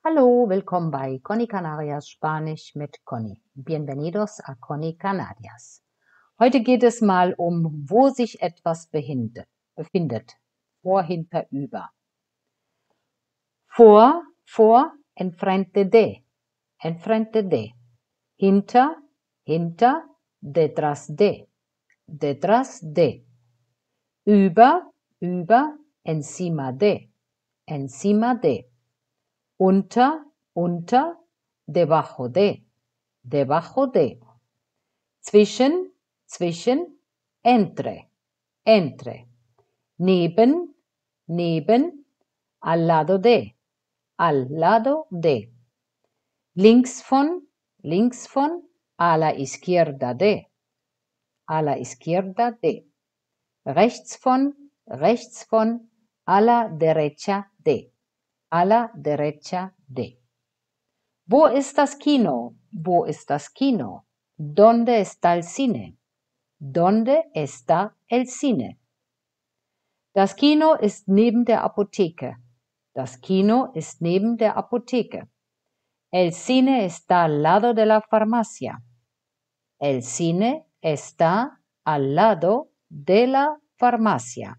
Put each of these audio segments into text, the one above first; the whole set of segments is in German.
Hallo, willkommen bei Conny Canarias Spanisch mit Conny. Bienvenidos a Conny Canarias. Heute geht es mal um, wo sich etwas befindet. Vor, hinter, über. Vor, enfrente de. Enfrente de. Hinter, detrás de. Detrás de. Über, encima de. Encima de. Unter, debajo de, debajo de. Zwischen, entre, entre. Neben, al lado de, al lado de. Links von, a la izquierda de, a la izquierda de. Rechts von, a la derecha de, a la derecha de. Wo ist das Kino? Wo ist das Kino? ¿Dónde está el cine? ¿Dónde está el cine? Das Kino ist neben der Apotheke. Das Kino ist neben der Apotheke. El cine está al lado de la farmacia. El cine está al lado de la farmacia.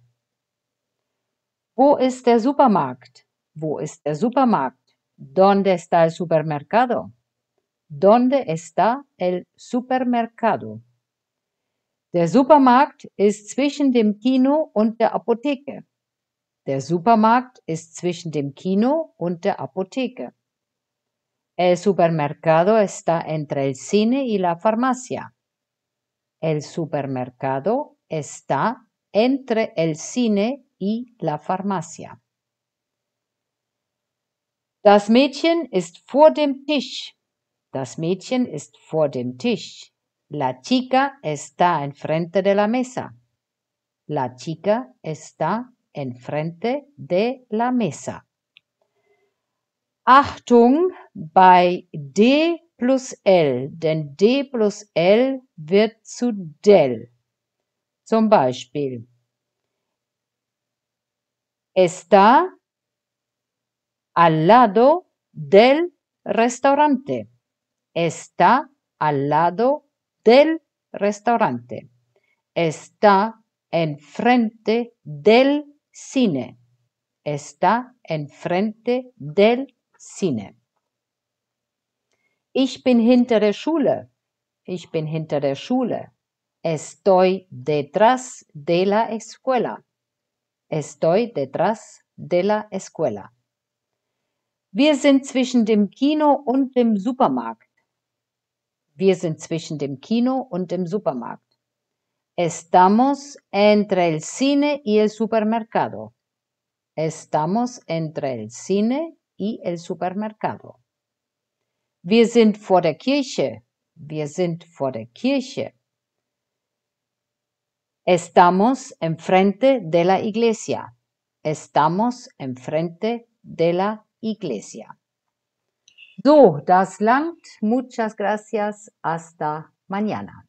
Wo ist der Supermarkt? Wo ist der Supermarkt? ¿Dónde está el supermercado? ¿Dónde está el supermercado? Der Supermarkt ist zwischen dem Kino und der Apotheke. Der Supermarkt ist zwischen dem Kino und der Apotheke. El supermercado está entre el cine y la farmacia. El supermercado está entre el cine y la farmacia. Das Mädchen ist vor dem Tisch. Das Mädchen ist vor dem Tisch. La chica está enfrente de la mesa. La chica está enfrente de la mesa. Achtung bei D plus L, denn D plus L wird zu del. Zum Beispiel, está al lado del restaurante. Está al lado del restaurante. Está enfrente del cine. Está enfrente del cine. Ich bin hinter der Schule. Ich bin hinter der Schule. Estoy detrás de la escuela. Estoy detrás de la escuela. Wir sind zwischen dem Kino und dem Supermarkt. Wir sind zwischen dem Kino und dem Supermarkt. Estamos entre el cine y el supermercado. Estamos entre el cine y el supermercado. Wir sind vor der Kirche. Wir sind vor der Kirche. Estamos enfrente de la iglesia. Estamos enfrente de la iglesia. So, das langt. Muchas gracias. Hasta mañana.